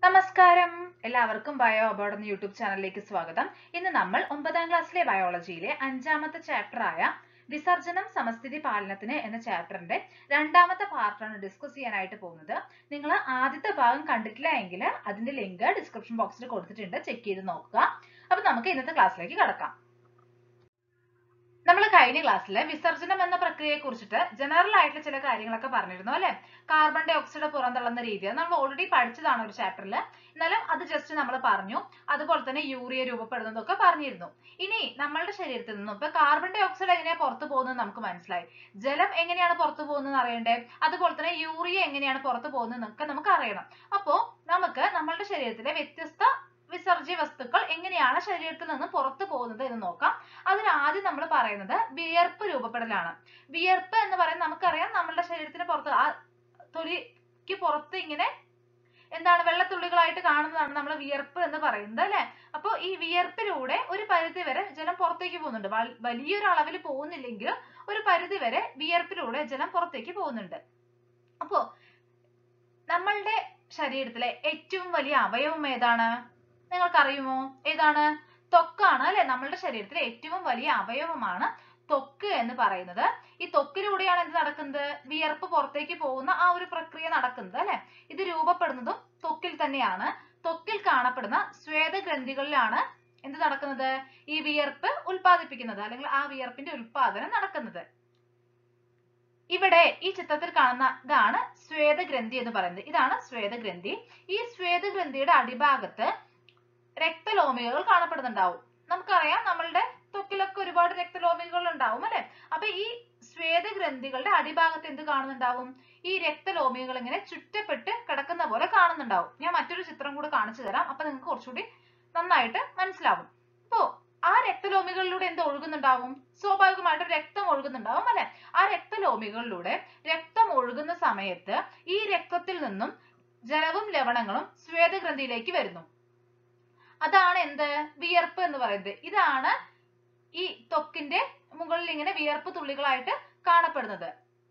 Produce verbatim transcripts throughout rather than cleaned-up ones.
നമസ്കാരം, എല്ലാവർക്കും bio aboard എന്ന യൂട്യൂബ് ചാനലിലേക്ക് സ്വാഗതം. ഇന്ന് നമ്മൾ ഒമ്പതാം ക്ലാസ്സിലെ ബയോളജിയിലെ അഞ്ചാമത്തെ ചാപ്റ്റർ ആയ വിസർജനം സമസ്ഥിതി പാലനത്തിന് എന്ന ചാപ്റ്ററിന്റെ രണ്ടാമത്തെ പാർട്ടാണ് ഡിസ്കസ് ചെയ്യാനായിട്ട് പോകുന്നത്. നിങ്ങൾ ആദ്യത്തെ ഭാഗം കണ്ടിട്ടില്ല എങ്കിൽ അതിന്റെ ലിങ്ക് ഡിസ്ക്രിപ്ഷൻ ബോക്സിൽ കൊടുത്തിട്ടുണ്ട്, ചെക്ക് ചെയ്ത് നോക്കുക. അപ്പൊ നമുക്ക് ഇന്നത്തെ ക്ലാസ്സിലേക്ക് കടക്കാം. നമ്മൾ കഴിഞ്ഞ ക്ലാസ്സിൽ വിസർജനം എന്ന പ്രക്രിയയെ കുറിച്ചിട്ട് ജനറൽ ആയിട്ടുള്ള ചില കാര്യങ്ങളൊക്കെ പറഞ്ഞിരുന്നു അല്ലെ. കാർബൺ ഡൈ ഓക്സൈഡ് പുറന്തള്ളുന്ന രീതി നമ്മൾ ഓൾറെഡി പഠിച്ചതാണ് ഒരു ചാപ്റ്ററിൽ, എന്നാലും അത് ജസ്റ്റ് നമ്മൾ പറഞ്ഞു. അതുപോലെ തന്നെ യൂറിയ രൂപപ്പെടുന്നതൊക്കെ പറഞ്ഞിരുന്നു. ഇനി നമ്മളുടെ ശരീരത്തിൽ നിന്നും ഇപ്പൊ കാർബൺ ഡൈ ഓക്സൈഡ് എങ്ങനെയാണ് പുറത്തു പോകുന്നത് നമുക്ക് മനസ്സിലായി. ജലം എങ്ങനെയാണ് പുറത്തു പോകുന്നത് അറിയണ്ടേ, അതുപോലെ തന്നെ യൂറിയ എങ്ങനെയാണ് പുറത്തു പോകുന്നത് എന്നൊക്കെ നമുക്ക് അറിയണം. അപ്പോ നമുക്ക് നമ്മളുടെ ശരീരത്തിലെ വ്യത്യസ്ത വിസർജ്യ വസ്തുക്കൾ എങ്ങനെയാണ് ശരീരത്തിൽ നിന്ന് പുറത്തു പോകുന്നത് എന്ന് നോക്കാം. അതിന് ആദ്യം നമ്മൾ പറയുന്നത് വിയർപ്പ് രൂപപ്പെടലാണ്. വിയർപ്പ് എന്ന് പറയുന്നത് നമുക്കറിയാം, നമ്മുടെ ശരീരത്തിന് പുറത്ത് ആ തൊലിക്ക് പുറത്ത് ഇങ്ങനെ എന്താണ് വെള്ളത്തുള്ളികളായിട്ട് കാണുന്നതാണ് നമ്മൾ വിയർപ്പ് എന്ന് പറയുന്നത് അല്ലെ. അപ്പൊ ഈ വിയർപ്പിലൂടെ ഒരു പരിധി വരെ ജലം പുറത്തേക്ക് പോകുന്നുണ്ട്. വലിയൊരു അളവിൽ പോകുന്നില്ലെങ്കിലും ഒരു പരിധി വരെ വിയർപ്പിലൂടെ ജലം പുറത്തേക്ക് പോകുന്നുണ്ട്. അപ്പോ നമ്മളുടെ ശരീരത്തിലെ ഏറ്റവും വലിയ അവയവം ഏതാണ് നിങ്ങൾക്കറിയുമോ? ഏതാണ്? ത്വക്കാണ് അല്ലെ. നമ്മളുടെ ശരീരത്തിലെ ഏറ്റവും വലിയ അവയവമാണ് ത്വക്ക് എന്ന് പറയുന്നത്. ഈ ത്വക്കിലൂടെയാണ് എന്ത് നടക്കുന്നത്? വിയർപ്പ് പുറത്തേക്ക് പോകുന്ന ആ ഒരു പ്രക്രിയ നടക്കുന്നത് അല്ലെ. ഇത് രൂപപ്പെടുന്നതും ത്വക്കിൽ തന്നെയാണ്. ത്വക്കിൽ കാണപ്പെടുന്ന സ്വേദഗ്രന്ഥികളിലാണ് എന്ത് നടക്കുന്നത്? ഈ വിയർപ്പ് ഉൽപ്പാദിപ്പിക്കുന്നത് അല്ലെങ്കിൽ ആ വിയർപ്പിന്റെ ഉൽപാദനം നടക്കുന്നത്. ഇവിടെ ഈ ചിത്രത്തിൽ കാണുന്ന ഇതാണ് സ്വേദഗ്രന്ഥി എന്ന് പറയുന്നത്. ഇതാണ് സ്വേദഗ്രന്ഥി. ഈ സ്വേദഗ്രന്ഥിയുടെ അടിഭാഗത്ത് രക്തലോമികകൾ കാണപ്പെടുന്നുണ്ടാവും. നമുക്കറിയാം നമ്മളുടെ ത്വക്കിലൊക്കെ ഒരുപാട് രക്തലോമികകൾ ഉണ്ടാവും അല്ലെ. അപ്പൊ ഈ സ്വേദഗ്രന്ഥികളുടെ അടിഭാഗത്ത് എന്ത് കാണുന്നുണ്ടാവും? ഈ രക്തലോമികകൾ ഇങ്ങനെ ചുറ്റപ്പെട്ട് കിടക്കുന്ന പോലെ കാണുന്നുണ്ടാവും. ഞാൻ മറ്റൊരു ചിത്രം കൂടെ കാണിച്ചു തരാം, അപ്പൊ നിങ്ങൾക്ക് കുറച്ചുകൂടി നന്നായിട്ട് മനസ്സിലാവും. ഇപ്പോ ആ രക്തലോമികളിലൂടെ എന്ത് ഒഴുകുന്നുണ്ടാവും? സ്വാഭാവികമായിട്ടും രക്തം ഒഴുകുന്നുണ്ടാവും അല്ലെ. ആ രക്തലോമികളിലൂടെ രക്തം ഒഴുകുന്ന സമയത്ത് ഈ രക്തത്തിൽ നിന്നും ജലവും ലവണങ്ങളും സ്വേദഗ്രന്ഥിയിലേക്ക് വരുന്നു. അതാണ് എന്ത്? വിയർപ്പ് എന്ന് പറയുന്നത്. ഇതാണ് ഈ ത്വക്കിന്റെ മുകളിൽ ഇങ്ങനെ വിയർപ്പ് തുള്ളികളായിട്ട് കാണപ്പെടുന്നത്.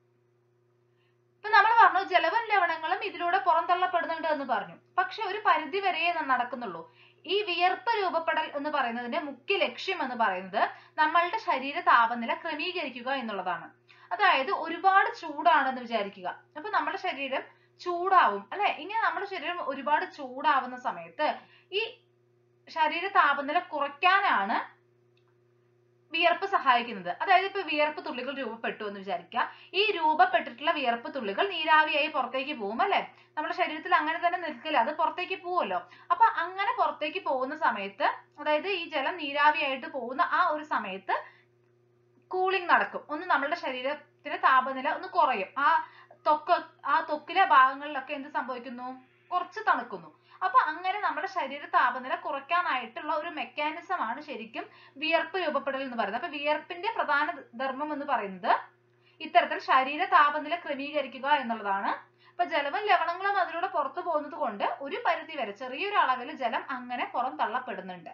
ഇപ്പൊ നമ്മൾ പറഞ്ഞു ജലവും ലവണങ്ങളും ഇതിലൂടെ പുറന്തള്ളപ്പെടുന്നുണ്ട് എന്ന് പറഞ്ഞു. പക്ഷെ ഒരു പരിധി വരെ നടക്കുന്നുള്ളൂ. ഈ വിയർപ്പ് രൂപപ്പെടൽ എന്ന് പറയുന്നതിന്റെ മുഖ്യ ലക്ഷ്യം എന്ന് പറയുന്നത് നമ്മളുടെ ശരീര താപനില ക്രമീകരിക്കുക എന്നുള്ളതാണ്. അതായത് ഒരുപാട് ചൂടാണെന്ന് വിചാരിക്കുക. അപ്പൊ നമ്മുടെ ശരീരം ചൂടാവും അല്ലെ. ഇങ്ങനെ നമ്മുടെ ശരീരം ഒരുപാട് ചൂടാവുന്ന സമയത്ത് ഈ ശരീര താപനില കുറയ്ക്കാനാണ് വിയർപ്പ് സഹായിക്കുന്നത്. അതായത് ഇപ്പൊ വിയർപ്പ് തുള്ളികൾ രൂപപ്പെട്ടു എന്ന് വിചാരിക്കുക. ഈ രൂപപ്പെട്ടിട്ടുള്ള വിയർപ്പ് തുള്ളികൾ നീരാവിയായി പുറത്തേക്ക് പോകും അല്ലെ. നമ്മുടെ ശരീരത്തിൽ അങ്ങനെ തന്നെ നിൽക്കില്ല, അത് പുറത്തേക്ക് പോവുമല്ലോ. അപ്പൊ അങ്ങനെ പുറത്തേക്ക് പോകുന്ന സമയത്ത്, അതായത് ഈ ജലം നീരാവിയായിട്ട് പോകുന്ന ആ ഒരു സമയത്ത് കൂളിംഗ് നടക്കും. ഒന്ന് നമ്മളുടെ ശരീരത്തിന്റെ താപനില ഒന്ന് കുറയും. ആ ത്വക്ക് ആ ത്വക്കിലെ ഭാഗങ്ങളിലൊക്കെ എന്ത് സംഭവിക്കുന്നു? കുറച്ച് തണുക്കുന്നു. അപ്പൊ അങ്ങനെ നമ്മുടെ ശരീര താപനില കുറയ്ക്കാനായിട്ടുള്ള ഒരു മെക്കാനിസം ആണ് ശരിക്കും വിയർപ്പ് രൂപപ്പെടൽ എന്ന് പറയുന്നത്. അപ്പൊ വിയർപ്പിന്റെ പ്രധാന ധർമ്മം എന്ന് പറയുന്നത് ഇത്തരത്തിൽ ശരീര താപനില ക്രമീകരിക്കുക എന്നുള്ളതാണ്. ഇപ്പൊ ജലവും ലവണങ്ങളും അതിലൂടെ പുറത്തു പോകുന്നത് കൊണ്ട് ഒരു പരിധി വരെ ചെറിയൊരു അളവിൽ ജലം അങ്ങനെ പുറം തള്ളപ്പെടുന്നുണ്ട്.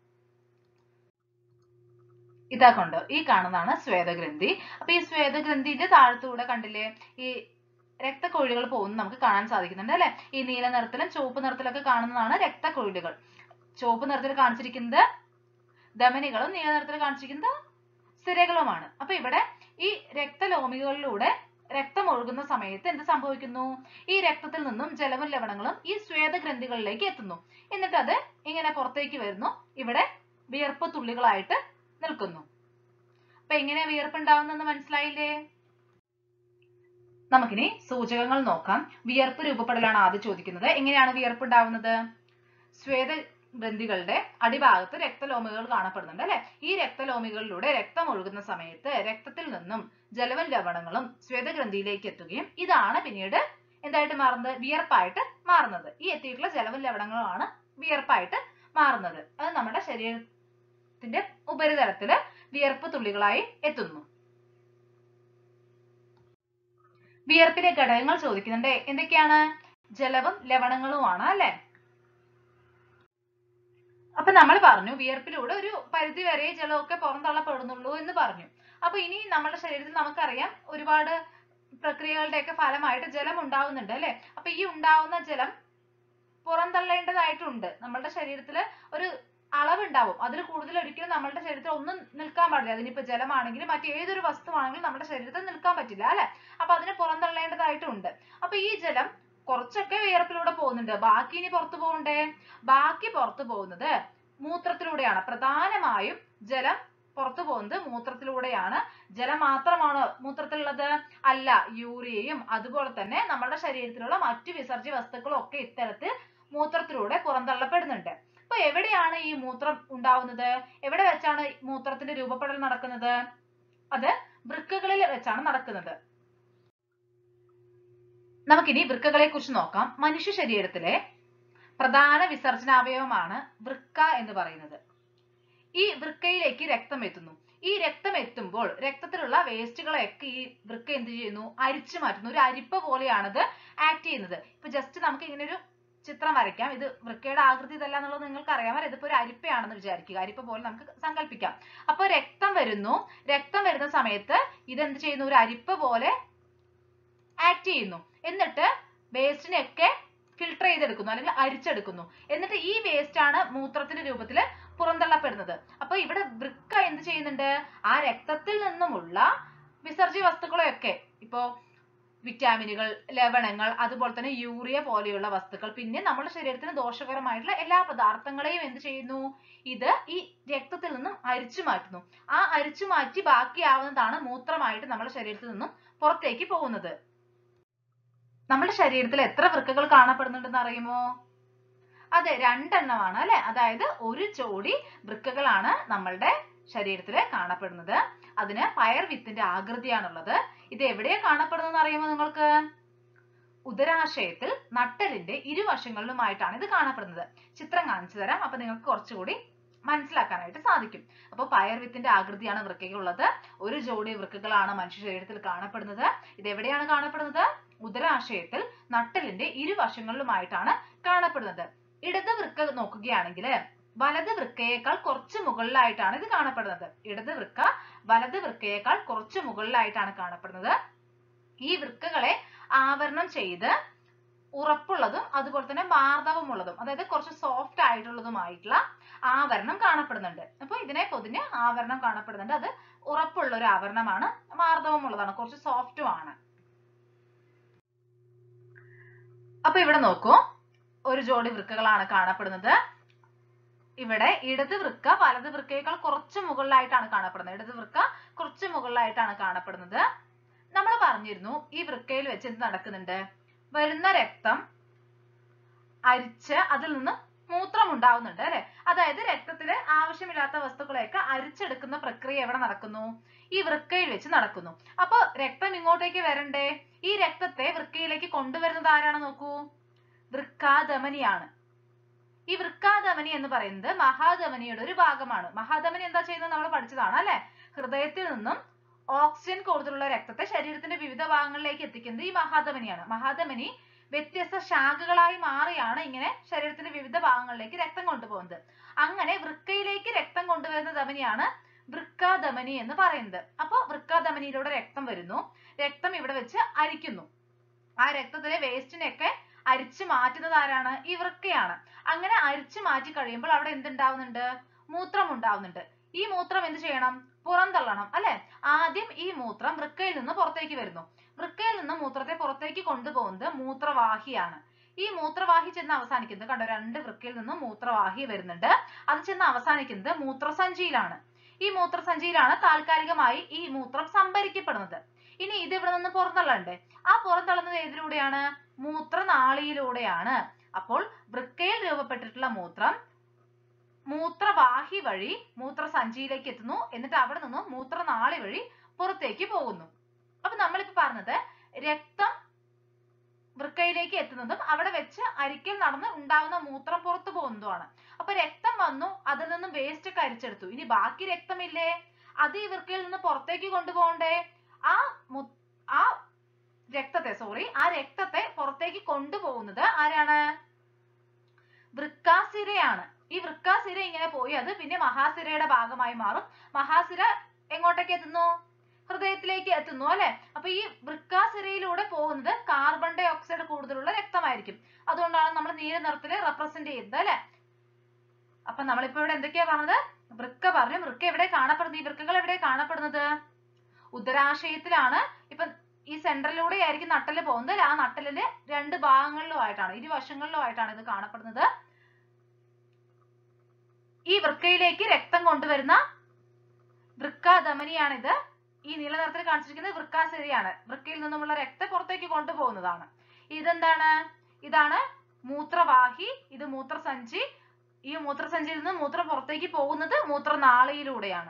ഇതാ കൊണ്ട് ഈ കാണുന്നതാണ് സ്വേദഗ്രന്ഥി. അപ്പൊ ഈ സ്വേദഗ്രന്ഥിന്റെ താഴത്തൂടെ കണ്ടില്ലേ ഈ രക്തക്കൊഴിലുകൾ പോകുന്നത് നമുക്ക് കാണാൻ സാധിക്കുന്നുണ്ട് അല്ലെ. ഈ നീല നിറത്തിലും ചുവപ്പ് നിറത്തിലൊക്കെ കാണുന്നതാണ് രക്തക്കൊഴിലുകൾ. ചുവപ്പ് നിറത്തിൽ കാണിച്ചിരിക്കുന്നത് ധമനികളും നീല നിറത്തിൽ കാണിച്ചിരിക്കുന്നത് സിരകളുമാണ്. അപ്പൊ ഇവിടെ ഈ രക്തലോമികളിലൂടെ രക്തം ഒഴുകുന്ന സമയത്ത് എന്ത് സംഭവിക്കുന്നു? ഈ രക്തത്തിൽ നിന്നും ജലവും ലവണങ്ങളും ഈ സ്വേദഗ്രന്ഥികളിലേക്ക് എത്തുന്നു. എന്നിട്ട് അത് ഇങ്ങനെ പുറത്തേക്ക് വരുന്നു, ഇവിടെ വിയർപ്പ് തുള്ളികളായിട്ട് നിൽക്കുന്നു. അപ്പൊ എങ്ങനെയാ വിയർപ്പ് ഉണ്ടാവുന്നതെന്ന് മനസ്സിലായില്ലേ? നമുക്കിനി സൂചകങ്ങൾ നോക്കാം. വിയർപ്പ് രൂപപ്പെടലാണ് ആദ്യം ചോദിക്കുന്നത്. എങ്ങനെയാണ് വിയർപ്പ് ഉണ്ടാവുന്നത്? സ്വേദഗ്രന്ഥികളുടെ അടിഭാഗത്ത് രക്തലോമികൾ കാണപ്പെടുന്നുണ്ട് അല്ലെ. ഈ രക്തലോമികളിലൂടെ രക്തം ഒഴുകുന്ന സമയത്ത് രക്തത്തിൽ നിന്നും ജലവും ലവണങ്ങളും സ്വേദഗ്രന്ഥിയിലേക്ക് എത്തുകയും ഇതാണ് പിന്നീട് എന്തായിട്ട് മാറുന്നത്? വിയർപ്പായിട്ട് മാറുന്നത്. ഈ എത്തിയിട്ടുള്ള ജലവും ലവണങ്ങളുമാണ് വിയർപ്പായിട്ട് മാറുന്നത്. അത് നമ്മുടെ ശരീരത്തിന്റെ ഉപരിതലത്തില് വിയർപ്പ് തുള്ളികളായി എത്തുന്നു. വിയർപ്പിലെ ഘടകങ്ങൾ ചോദിക്കുന്നുണ്ട്. എന്തൊക്കെയാണ്? ജലവും ലവണങ്ങളുമാണ് അല്ലെ. അപ്പൊ നമ്മൾ പറഞ്ഞു വിയർപ്പിലൂടെ ഒരു പരിധി വരെ ജലമൊക്കെ പുറന്തള്ളപ്പെടുന്നുള്ളൂ എന്ന് പറഞ്ഞു. അപ്പൊ ഇനി നമ്മുടെ ശരീരത്തിൽ നമുക്കറിയാം ഒരുപാട് പ്രക്രിയകളുടെ ഒക്കെ ഫലമായിട്ട് ജലം ഉണ്ടാവുന്നുണ്ട് അല്ലെ. അപ്പൊ ഈ ഉണ്ടാവുന്ന ജലം പുറന്തള്ളേണ്ടതായിട്ടുണ്ട്. നമ്മളുടെ ശരീരത്തിൽ ഒരു അളവുണ്ടാവും, അതിൽ കൂടുതൽ ഒരിക്കലും നമ്മളുടെ ശരീരത്തിൽ ഒന്നും നിൽക്കാൻ പാടില്ല. അതിനിപ്പോ ജലമാണെങ്കിലും മറ്റേതൊരു വസ്തുവാണെങ്കിലും നമ്മുടെ ശരീരത്തിൽ നിൽക്കാൻ പറ്റില്ല അല്ലെ. അപ്പൊ അതിന് പുറന്തള്ളേണ്ടതായിട്ടുണ്ട്. അപ്പൊ ഈ ജലം കുറച്ചൊക്കെ വിയർപ്പിലൂടെ പോകുന്നുണ്ട്, ബാക്കി ഇനി പുറത്തു പോകണ്ടേ? ബാക്കി പുറത്തു പോകുന്നത് മൂത്രത്തിലൂടെയാണ്. പ്രധാനമായും ജലം പുറത്തു പോകുന്നത് മൂത്രത്തിലൂടെയാണ്. ജലം മാത്രമാണോ മൂത്രത്തിലുള്ളത്? അല്ല, യൂറിയയും അതുപോലെ തന്നെ നമ്മുടെ ശരീരത്തിലുള്ള മറ്റു വിസർജ്യ വസ്തുക്കളും ഒക്കെ ഇത്തരത്തിൽ മൂത്രത്തിലൂടെ പുറന്തള്ളപ്പെടുന്നുണ്ട്. അപ്പൊ എവിടെയാണ് ഈ മൂത്രം ഉണ്ടാവുന്നത്? എവിടെ വെച്ചാണ് മൂത്രത്തിന്റെ രൂപപ്പെടൽ നടക്കുന്നത്? അത് വൃക്കകളിൽ വെച്ചാണ് നടക്കുന്നത്. നമുക്കിനി വൃക്കകളെ കുറിച്ച് നോക്കാം. മനുഷ്യ ശരീരത്തിലെ പ്രധാന വിസർജനാവയവമാണ് വൃക്ക എന്ന് പറയുന്നത്. ഈ വൃക്കയിലേക്ക് രക്തം എത്തുന്നു. ഈ രക്തം എത്തുമ്പോൾ രക്തത്തിലുള്ള വേസ്റ്റുകളെയൊക്കെ ഈ വൃക്ക എന്ത് ചെയ്യുന്നു? അരിച്ചു മാറ്റുന്നു. ഒരു അരിപ്പ പോലെയാണത് ആക്ട് ചെയ്യുന്നത്. ഇപ്പൊ ജസ്റ്റ് നമുക്ക് ഇങ്ങനെ ഒരു ചിത്രം വരയ്ക്കാം. ഇത് വൃക്കയുടെ ആകൃതി ഇതല്ല എന്നുള്ളത് നിങ്ങൾക്ക് അറിയാമല്ലോ. ഇതിപ്പോ ഒരു അരിപ്പയാണെന്ന് വിചാരിക്കുക. അരിപ്പ പോലെ നമുക്ക് സങ്കല്പിക്കാം. അപ്പൊ രക്തം വരുന്നു. രക്തം വരുന്ന സമയത്ത് ഇതെന്ത് ചെയ്യുന്നു? ഒരു അരിപ്പ പോലെ ആക്ട് ചെയ്യുന്നു. എന്നിട്ട് വേസ്റ്റിനെയൊക്കെ ഫിൽട്ടർ ചെയ്തെടുക്കുന്നു, അല്ലെങ്കിൽ അരിച്ചെടുക്കുന്നു. എന്നിട്ട് ഈ വേസ്റ്റ് ആണ് മൂത്രത്തിന്റെ രൂപത്തിൽ പുറന്തള്ളപ്പെടുന്നത്. അപ്പൊ ഇവിടെ വൃക്ക എന്ത് ചെയ്യുന്നുണ്ട്? ആ രക്തത്തിൽ നിന്നുമുള്ള വിസർജ്യ വസ്തുക്കളെയൊക്കെ, ഇപ്പോ വിറ്റാമിനുകൾ, ലവണങ്ങൾ, അതുപോലെ തന്നെ യൂറിയ പോലെയുള്ള വസ്തുക്കൾ, പിന്നെ നമ്മുടെ ശരീരത്തിന് ദോഷകരമായിട്ടുള്ള എല്ലാ പദാർത്ഥങ്ങളെയും എന്ത് ചെയ്യുന്നു? ഇത് ഈ രക്തത്തിൽ നിന്നും അരിച്ചു മാറ്റുന്നു. ആ അരിച്ചു മാറ്റി ബാക്കിയാവുന്നതാണ് മൂത്രമായിട്ട് നമ്മുടെ ശരീരത്തിൽ നിന്നും പുറത്തേക്ക് പോകുന്നത്. നമ്മുടെ ശരീരത്തിൽ എത്ര വൃക്കകൾ കാണപ്പെടുന്നുണ്ടെന്ന് അറിയുമോ? അതെ, രണ്ടെണ്ണമാണ് അല്ലെ. അതായത് ഒരു ജോഡി വൃക്കകളാണ് നമ്മളുടെ ശരീരത്തിൽ കാണപ്പെടുന്നത്. അതിന് പയർ വിത്തിന്റെ ആകൃതിയാണുള്ളത്. ഇത് എവിടെയാ കാണപ്പെടുന്നതെന്ന് അറിയുമോ നിങ്ങൾക്ക്? ഉദരാശയത്തിൽ നട്ടെല്ലിന്റെ ഇരുവശങ്ങളിലുമായിട്ടാണ് ഇത് കാണപ്പെടുന്നത്. ചിത്രം കാണിച്ചു തരാം, അപ്പൊ നിങ്ങൾക്ക് കുറച്ചുകൂടി മനസ്സിലാക്കാനായിട്ട് സാധിക്കും. അപ്പൊ പയർ വിത്തിന്റെ ആകൃതിയാണ് വൃക്കയ്ക്കുള്ളത്. ഒരു ജോഡി വൃക്കകളാണ് മനുഷ്യ ശരീരത്തിൽ കാണപ്പെടുന്നത്. ഇത് എവിടെയാണ് കാണപ്പെടുന്നത്? ഉദരാശയത്തിൽ നട്ടെല്ലിന്റെ ഇരുവശങ്ങളിലുമായിട്ടാണ് കാണപ്പെടുന്നത്. ഇടത് വൃക്ക നോക്കുകയാണെങ്കിൽ വലത് വൃക്കയേക്കാൾ കുറച്ച് മുകളിലായിട്ടാണ് ഇത് കാണപ്പെടുന്നത്. ഇടത് വൃക്ക വലത് വൃക്കയേക്കാൾ കുറച്ച് മുകളിലായിട്ടാണ് കാണപ്പെടുന്നത്. ഈ വൃക്കകളെ ആവരണം ചെയ്ത് ഉറപ്പുള്ളതും അതുപോലെ തന്നെ മാർദ്ദവമുള്ളതും, അതായത് കുറച്ച് സോഫ്റ്റ് ആയിട്ടുള്ളതുമായിട്ടുള്ള ആവരണം കാണപ്പെടുന്നുണ്ട്. അപ്പൊ ഇതിനെ പൊതിഞ്ഞ് ആവരണം കാണപ്പെടുന്നുണ്ട്. അത് ഉറപ്പുള്ള ഒരു ആവരണമാണ്, മാർദ്ദവമുള്ളതാണ്, കുറച്ച് സോഫ്റ്റും ആണ്. അപ്പൊ ഇവിടെ നോക്കൂ, ഒരു ജോഡി വൃക്കകളാണ് കാണപ്പെടുന്നത്. ഇവിടെ ഇടത് വൃക്ക വലത് വൃക്കയേക്കാൾ കുറച്ച് മുകളിലായിട്ടാണ് കാണപ്പെടുന്നത്. ഇടത് വൃക്ക കുറച്ച് മുകളിലായിട്ടാണ് കാണപ്പെടുന്നത്. നമ്മൾ പറഞ്ഞിരുന്നു ഈ വൃക്കയിൽ വെച്ച് എന്ത് നടക്കുന്നുണ്ട്? വരുന്ന രക്തം അരിച്ച് അതിൽ നിന്ന് മൂത്രം ഉണ്ടാവുന്നുണ്ട് അല്ലെ. അതായത് രക്തത്തില് ആവശ്യമില്ലാത്ത വസ്തുക്കളെയൊക്കെ അരിച്ചെടുക്കുന്ന പ്രക്രിയ എവിടെ നടക്കുന്നു? ഈ വൃക്കയിൽ വെച്ച് നടക്കുന്നു. അപ്പൊ രക്തം ഇങ്ങോട്ടേക്ക് വരണ്ടേ? ഈ രക്തത്തെ വൃക്കയിലേക്ക് കൊണ്ടുവരുന്നത് ആരാണ്? നോക്കൂ, വൃക്കാധമനിയാണ്. ഈ വൃക്കാധമനി എന്ന് പറയുന്നത് മഹാധമനിയുടെ ഒരു ഭാഗമാണ്. മഹാധമനി എന്താ ചെയ്യുന്നത് നമ്മൾ പഠിച്ചതാണ് അല്ലെ. ഹൃദയത്തിൽ നിന്നും ഓക്സിജൻ കൂടുതലുള്ള രക്തത്തെ ശരീരത്തിന്റെ വിവിധ ഭാഗങ്ങളിലേക്ക് എത്തിക്കുന്നത് ഈ മഹാധമനിയാണ്. മഹാധമനി വ്യത്യസ്ത ശാഖകളായി മാറിയാണ് ഇങ്ങനെ ശരീരത്തിന്റെ വിവിധ ഭാഗങ്ങളിലേക്ക് രക്തം കൊണ്ടുപോകുന്നത്. അങ്ങനെ വൃക്കയിലേക്ക് രക്തം കൊണ്ടുവരുന്ന ധമനിയാണ് വൃക്കാധമനി എന്ന് പറയുന്നത്. അപ്പൊ വൃക്കാധമനിയിലൂടെ രക്തം വരുന്നു. രക്തം ഇവിടെ വെച്ച് അരിക്കുന്നു. ആ രക്തത്തിലെ വേസ്റ്റിനെയൊക്കെ അരിച്ചു മാറ്റുന്നത് ആരാണ്? ഈ വൃക്കയാണ്. അങ്ങനെ അരിച്ചു മാറ്റി കഴിയുമ്പോൾ അവിടെ എന്തുണ്ടാവുന്നുണ്ട്? മൂത്രം ഉണ്ടാവുന്നുണ്ട്. ഈ മൂത്രം എന്ത് ചെയ്യണം? പുറന്തള്ളണം അല്ലെ. ആദ്യം ഈ മൂത്രം വൃക്കയിൽ നിന്ന് പുറത്തേക്ക് വരുന്നു. വൃക്കയിൽ നിന്ന് മൂത്രത്തെ പുറത്തേക്ക് കൊണ്ടുപോകുന്നത് മൂത്രവാഹിയാണ്. ഈ മൂത്രവാഹി ചെന്ന് അവസാനിക്കുന്നത്, കണ്ടോ, രണ്ട് വൃക്കയിൽ നിന്നും മൂത്രവാഹി വരുന്നുണ്ട്. അത് ചെന്ന് അവസാനിക്കുന്നത് മൂത്രസഞ്ചിയിലാണ്. ഈ മൂത്രസഞ്ചിയിലാണ് താൽക്കാലികമായി ഈ മൂത്രം സംഭരിക്കപ്പെടുന്നത്. ഇനി ഇത് ഇവിടെ നിന്ന് പുറന്തള്ളണ്ടേ? ആ പുറന്തള്ളുന്നത് ഏതിലൂടെയാണ്? മൂത്രനാളിയിലൂടെയാണ്. അപ്പോൾ വൃക്കയിൽ രൂപപ്പെട്ടിട്ടുള്ള മൂത്രം മൂത്രവാഹി വഴി മൂത്രസഞ്ചിയിലേക്ക് എത്തുന്നു. എന്നിട്ട് അവിടെ നിന്ന് മൂത്രനാളി വഴി പുറത്തേക്ക് പോകുന്നു. അപ്പൊ നമ്മളിപ്പോ പറഞ്ഞത് രക്തം വൃക്കയിലേക്ക് എത്തുന്നതും അവിടെ വെച്ച് അരിക്കൽ നടന്ന് ഉണ്ടാവുന്ന മൂത്രം പുറത്തു പോകുന്നതുമാണ്. അപ്പൊ രക്തം വന്നു, അതിൽ നിന്നും വേസ്റ്റ് ഒക്കെ അരിച്ചെടുത്തു. ഇനി ബാക്കി രക്തമില്ലേ, അത് ഈ വൃക്കയിൽ നിന്ന് പുറത്തേക്ക് കൊണ്ടുപോകണ്ടേ? ആ ആ രക്തത്തെ സോറി ആ രക്തത്തെ പുറത്തേക്ക് കൊണ്ടുപോകുന്നത് ആരാണ്? വൃക്കാസിരയാണ്. ഈ വൃക്കാസിര ഇങ്ങനെ പോയി അത് പിന്നെ മഹാസിരയുടെ ഭാഗമായി മാറും. മഹാസിര എങ്ങോട്ടേക്ക് എത്തുന്നു? ഹൃദയത്തിലേക്ക് എത്തുന്നു അല്ലെ. അപ്പൊ ഈ വൃക്കാസിരയിലൂടെ പോകുന്നത് കാർബൺ ഡൈ ഓക്സൈഡ് കൂടുതലുള്ള രക്തമായിരിക്കും. അതുകൊണ്ടാണ് നമ്മൾ നീല നിറത്തില് റെപ്രസെന്റ് ചെയ്യുന്നത് അല്ലെ. അപ്പൊ നമ്മളിപ്പോ ഇവിടെ എന്തൊക്കെയാ പറഞ്ഞത്? വൃക്ക പറഞ്ഞു. വൃക്ക എവിടെ കാണപ്പെടുന്നത്? ഈ വൃക്കകൾ എവിടെ കാണപ്പെടുന്നത്? ഉദരാശയത്തിലാണ്. ഇപ്പൊ ഈ സെന്ററിലൂടെ ആയിരിക്കും നട്ടല് പോകുന്നത്. ആ നട്ടലിന്റെ രണ്ട് ഭാഗങ്ങളിലുമായിട്ടാണ്, ഇരുവശങ്ങളിലുമായിട്ടാണ് ഇത് കാണപ്പെടുന്നത്. ഈ വൃക്കയിലേക്ക് രക്തം കൊണ്ടുവരുന്ന വൃക്കാധമനിയാണിത്. ഈ നീല നിറത്തിൽ കാണിച്ചിരിക്കുന്നത് വൃക്കാസിരയാണ്. വൃക്കയിൽ നിന്നുമുള്ള രക്തം പുറത്തേക്ക് കൊണ്ടുപോകുന്നതാണ്. ഇതെന്താണ്? ഇതാണ് മൂത്രവാഹി. ഇത് മൂത്രസഞ്ചി. ഈ മൂത്രസഞ്ചിയിൽ നിന്ന് മൂത്രം പുറത്തേക്ക് പോകുന്നത് മൂത്രനാളിയിലൂടെയാണ്.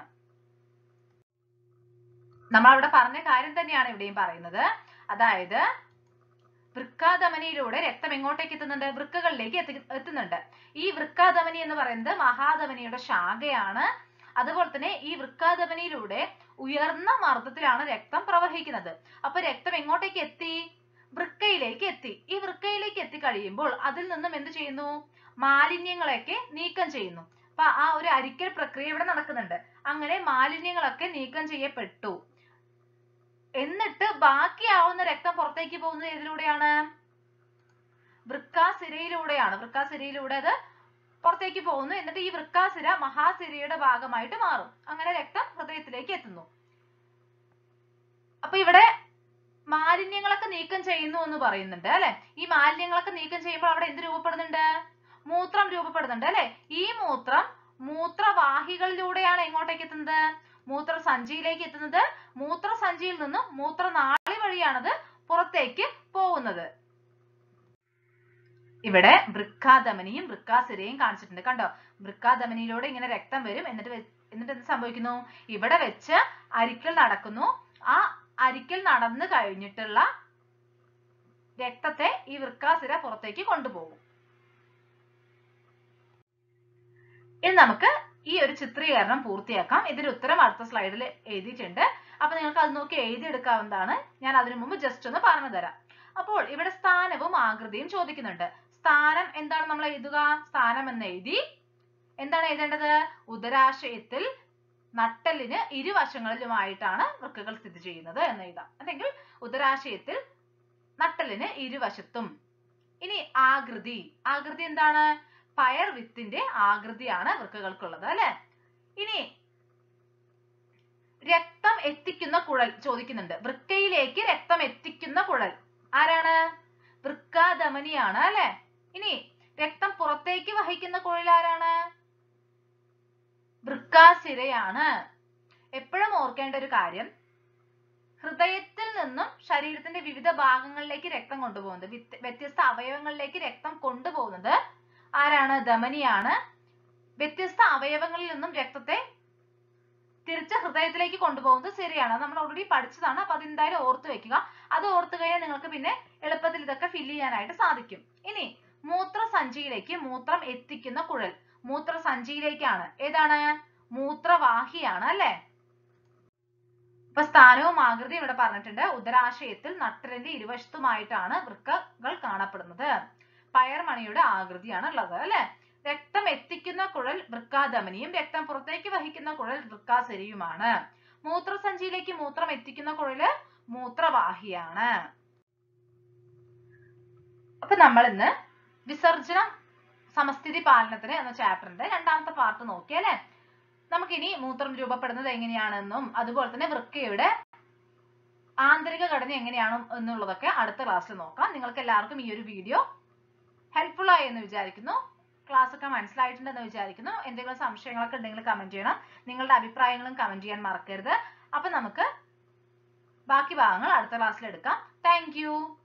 നമ്മൾ അവിടെ പറഞ്ഞ കാര്യം തന്നെയാണ് ഇവിടെയും പറയുന്നത്. അതായത് വൃക്കാധമനിയിലൂടെ രക്തം എങ്ങോട്ടേക്ക് എത്തുന്നുണ്ട്? വൃക്കകളിലേക്ക് എത്തി എത്തുന്നുണ്ട്. ഈ വൃക്കാധമനി എന്ന് പറയുന്നത് മഹാധമനിയുടെ ശാഖയാണ്. അതുപോലെ തന്നെ ഈ വൃക്കാധമനിയിലൂടെ ഉയർന്ന മർദ്ദത്തിലാണ് രക്തം പ്രവഹിക്കുന്നത്. അപ്പൊ രക്തം എങ്ങോട്ടേക്ക് എത്തി? വൃക്കയിലേക്ക് എത്തി. ഈ വൃക്കയിലേക്ക് എത്തി കഴിയുമ്പോൾ അതിൽ നിന്നും എന്ത് ചെയ്യുന്നു? മാലിന്യങ്ങളൊക്കെ നീക്കം ചെയ്യുന്നു. അപ്പൊ ആ ഒരു അരിക്കൽ പ്രക്രിയ ഇവിടെ നടക്കുന്നുണ്ട്. അങ്ങനെ മാലിന്യങ്ങളൊക്കെ നീക്കം ചെയ്യപ്പെട്ടു. എന്നിട്ട് ബാക്കിയാവുന്ന രക്തം പുറത്തേക്ക് പോകുന്നത് ഏതിലൂടെയാണ്? വൃക്കാസിരയിലൂടെയാണ്. വൃക്കാസിരയിലൂടെ അത് പുറത്തേക്ക് പോകുന്നു. എന്നിട്ട് ഈ വൃക്കാസിര മഹാസിരയുടെ ഭാഗമായിട്ട് മാറും. അങ്ങനെ രക്തം ഹൃദയത്തിലേക്ക് എത്തുന്നു. അപ്പൊ ഇവിടെ മാലിന്യങ്ങളൊക്കെ നീക്കം ചെയ്യുന്നു എന്ന് പറയുന്നുണ്ട് അല്ലെ. ഈ മാലിന്യങ്ങളൊക്കെ നീക്കം ചെയ്യുമ്പോൾ അവിടെ എന്ത് രൂപപ്പെടുന്നുണ്ട്? മൂത്രം രൂപപ്പെടുന്നുണ്ട് അല്ലെ. ഈ മൂത്രം മൂത്രവാഹികളിലൂടെയാണ് എങ്ങോട്ടേക്ക് എത്തുന്നത്? മൂത്രസഞ്ചിയിലേക്ക് എത്തുന്നത്. മൂത്രസഞ്ചിയിൽ നിന്നും മൂത്രനാളി വഴിയാണത് പുറത്തേക്ക് പോകുന്നത്. ഇവിടെ വൃക്കാധമനിയും വൃക്കാസിരയും കാണിച്ചിട്ടുണ്ട്. കണ്ടോ? വൃക്കാധമനിയിലൂടെ ഇങ്ങനെ രക്തം വരും. എന്നിട്ട് എന്നിട്ട് എന്ത് സംഭവിക്കുന്നു? ഇവിടെ വെച്ച് അരിക്കൽ നടക്കുന്നു. ആ അരിക്കൽ നടന്നു കഴിഞ്ഞിട്ടുള്ള രക്തത്തെ ഈ വൃക്കാസിര പുറത്തേക്ക് കൊണ്ടുപോകും. ഇനി നമുക്ക് ഈ ഒരു ചിത്രീകരണം പൂർത്തിയാക്കാം. ഇതിന്റെ ഉത്തരം അടുത്ത സ്ലൈഡിൽ എഴുതിയിട്ടുണ്ട്. അപ്പൊ നിങ്ങൾക്ക് അത് നോക്കി എഴുതിയെടുക്കാവുന്നതാണ്. ഞാൻ അതിനു മുമ്പ് ജസ്റ്റ് ഒന്ന് പറഞ്ഞു തരാം. അപ്പോൾ ഇവിടെ സ്ഥാനവും ആകൃതിയും ചോദിക്കുന്നുണ്ട്. സ്ഥാനം എന്താണ് നമ്മൾ എഴുതുക? സ്ഥാനം എന്ന് എഴുതി. എന്താണ് എഴുതേണ്ടത്? ഉദരാശയത്തിൽ നട്ടെല്ലിന് ഇരുവശങ്ങളിലുമായിട്ടാണ് വൃക്കകൾ സ്ഥിതി ചെയ്യുന്നത് എന്ന് എഴുതാം. അല്ലെങ്കിൽ ഉദരാശയത്തിൽ നട്ടെല്ലിന് ഇരുവശത്തും. ഇനി ആകൃതി. ആകൃതി എന്താണ്? പയർ വിത്തിന്റെ ആകൃതിയാണ് വൃക്കകൾക്കുള്ളത് അല്ലെ. ഇനി രക്തം എത്തിക്കുന്ന കുഴൽ ചോദിക്കുന്നുണ്ട്. വൃക്കയിലേക്ക് രക്തം എത്തിക്കുന്ന കുഴൽ ആരാണ്? വൃക്കാധമനിയാണ് അല്ലെ. ഇനി രക്തം പുറത്തേക്ക് വഹിക്കുന്ന കുഴൽ ആരാണ്? വൃക്കാസിരയാണ്. എപ്പോഴും ഓർക്കേണ്ട ഒരു കാര്യം, ഹൃദയത്തിൽ നിന്നും ശരീരത്തിന്റെ വിവിധ ഭാഗങ്ങളിലേക്ക് രക്തം കൊണ്ടുപോകുന്നത്, വ്യത്യസ്ത അവയവങ്ങളിലേക്ക് രക്തം കൊണ്ടുപോകുന്നത് ആരാണ്? ധമനിയാണ്. വ്യത്യസ്ത അവയവങ്ങളിൽ നിന്നും രക്തത്തെ തിരിച്ച് ഹൃദയത്തിലേക്ക് കൊണ്ടുപോകുന്നത് സിരയാണ്. നമ്മൾ ഓൾറെഡി പഠിച്ചതാണ്. അപ്പൊ അത് എന്തായാലും ഓർത്ത് വെക്കുക. അത് ഓർത്ത് കഴിഞ്ഞാൽ നിങ്ങൾക്ക് പിന്നെ എളുപ്പത്തിൽ ഇതൊക്കെ ഫില്ല് ചെയ്യാനായിട്ട് സാധിക്കും. ഇനി മൂത്രസഞ്ചിയിലേക്ക് മൂത്രം എത്തിക്കുന്ന കുഴൽ മൂത്രസഞ്ചിയിലേക്കാണ്. ഏതാണ്? മൂത്രവാഹിയാണ് അല്ലെ. ഇപ്പൊ സ്ഥാനവും ആകൃതിയും ഇവിടെ പറഞ്ഞിട്ടുണ്ട്. ഉദരാശയത്തിൽ നട്ടെല്ലിന്റെ ഇരുവശത്തുമായിട്ടാണ് വൃക്കകൾ കാണപ്പെടുന്നത്. പയർമണിയുടെ ആകൃതിയാണ് ഉള്ളത് അല്ലെ. രക്തം എത്തിക്കുന്ന കുഴൽ വൃക്കാധമനിയും രക്തം പുറത്തേക്ക് വഹിക്കുന്ന കുഴൽ വൃക്കാസിരയുമാണ്. മൂത്രസഞ്ചിയിലേക്ക് മൂത്രം എത്തിക്കുന്ന കുഴല് മൂത്രവാഹിയാണ്. അപ്പൊ നമ്മൾ ഇന്ന് വിസർജനം സമസ്ഥിതി പാലനത്തിന് എന്ന ചാപ്റ്ററിന്റെ രണ്ടാമത്തെ പാർട്ട് നോക്കി അല്ലെ. നമുക്കിനി മൂത്രം രൂപപ്പെടുന്നത് എങ്ങനെയാണെന്നും അതുപോലെ തന്നെ വൃക്കയുടെ ആന്തരിക ഘടന എങ്ങനെയാണ് എന്നുള്ളതൊക്കെ അടുത്ത ക്ലാസ്സിൽ നോക്കാം. നിങ്ങൾക്ക് എല്ലാവർക്കും ഈ ഒരു വീഡിയോ ഹെൽപ്ഫുൾ ആയി എന്ന് വിചാരിക്കുന്നു. ക്ലാസ് ഒക്കെ മനസ്സിലായിട്ടുണ്ടെന്ന് വിചാരിക്കുന്നു. എന്തെങ്കിലും സംശയങ്ങളൊക്കെ ഉണ്ടെങ്കിൽ കമന്റ് ചെയ്യണം. നിങ്ങളുടെ അഭിപ്രായങ്ങളും കമന്റ് ചെയ്യാൻ മറക്കരുത്. അപ്പൊ നമുക്ക് ബാക്കി ഭാഗങ്ങൾ അടുത്ത ക്ലാസ്സിൽ എടുക്കാം. Thank U.